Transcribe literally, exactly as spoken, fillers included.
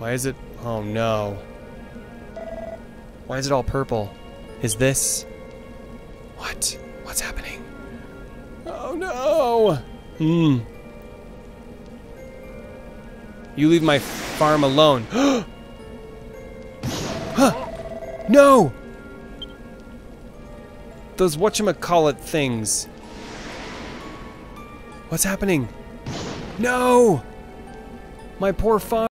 Why is it... Oh no. Why is it all purple? Is this... What? What's happening? Oh no! Hmm. You leave my farm alone. Huh! No! Those whatchamacallit things. What's happening? No! My poor farm.